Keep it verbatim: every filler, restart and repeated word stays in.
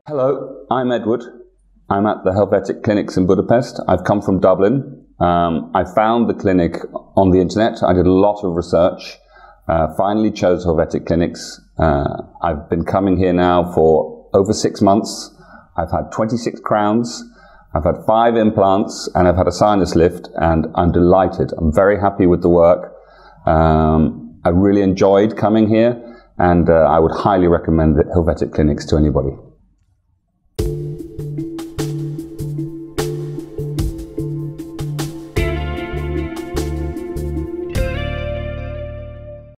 Hello, I'm Edward. I'm at the Helvetic Clinics in Budapest. I've come from Dublin. Um, I found the clinic on the internet. I did a lot of research. Uh, finally chose Helvetic Clinics. Uh, I've been coming here now for over six months. I've had twenty-six crowns. I've had five implants and I've had a sinus lift, and I'm delighted. I'm very happy with the work. Um, I really enjoyed coming here, and uh, I would highly recommend the Helvetic Clinics to anybody.